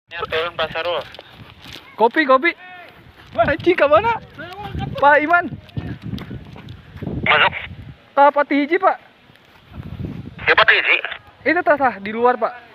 Ya, turun Pak Sarul. Kopi. Haji ke mana? Pak Iman. Masuk. Pak hiji, Pak. Siapa hiji? Itu tasah di luar, Pak.